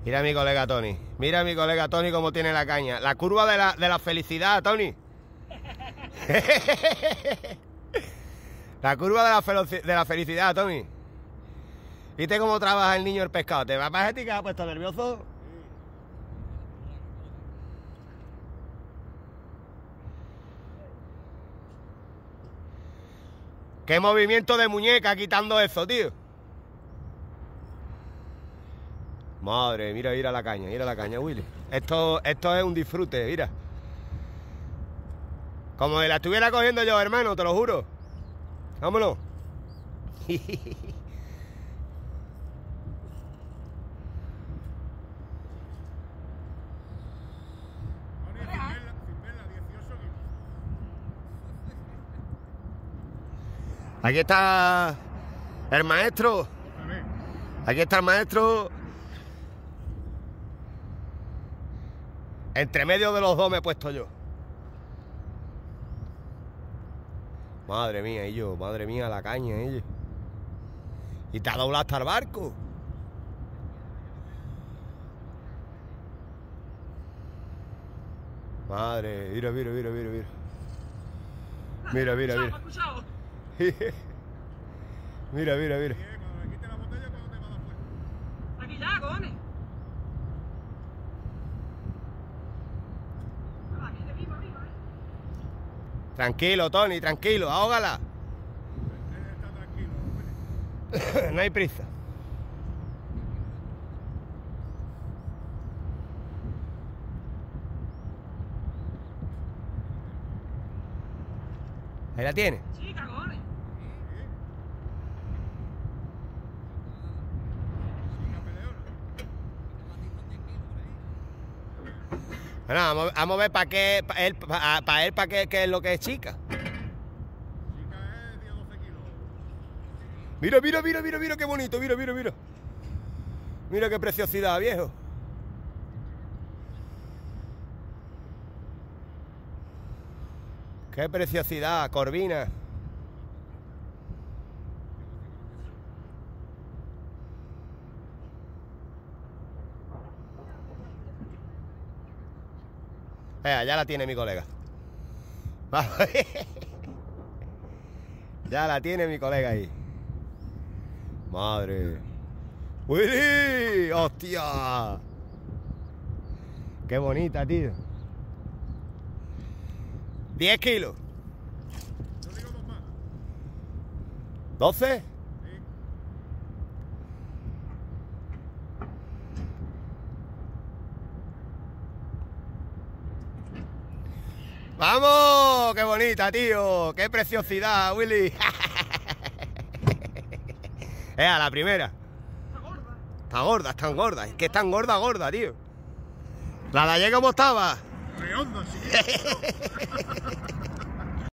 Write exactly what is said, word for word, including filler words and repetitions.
Mira a mi colega Tony. Mira a mi colega Tony cómo tiene la caña. La curva de la, de la felicidad, Tony. La curva de la, de la felicidad, Tony. ¿Viste cómo trabaja el niño el pescado? ¿Te vas a ti que has puesto nervioso? ¿Qué movimiento de muñeca quitando eso, tío? Madre, mira, mira la caña, mira la caña, Willy. Esto, esto es un disfrute, mira. Como si la estuviera cogiendo yo, hermano, te lo juro. Vámonos. Aquí está el maestro. Aquí está el maestro. Entre medio de los dos me he puesto yo. Madre mía, y yo, madre mía, la caña, ella. Y te ha doblado hasta el barco. Madre, mira, mira, mira, mira, mira. Mira, mira, mira. Mira, mira, mira. Aquí ya, cojones. Tranquilo, Tony, tranquilo, ahógala. No hay prisa. Ahí la tiene. Sí, cagones. Bueno, vamos, vamos a ver para qué, para él, para, para él, para qué, qué es lo que es chica. Chica es diez a doce kilos. Mira, mira, mira, mira, mira qué bonito, mira, mira, mira. Mira qué preciosidad, viejo. Qué preciosidad, Corvina. Eh, ya la tiene mi colega. Ya la tiene mi colega ahí. Madre. ¡Willy! ¡Hostia! ¡Qué bonita, tío! diez kilos. Yo digo dos más. ¿doce? Sí. ¡Vamos! ¡Qué bonita, tío! ¡Qué preciosidad, Willy! Eh, a la primera. Está gorda. Está gorda, está gorda. Es que es tan gorda, gorda, tío. ¿La de ayer cómo estaba? Redondo, sí.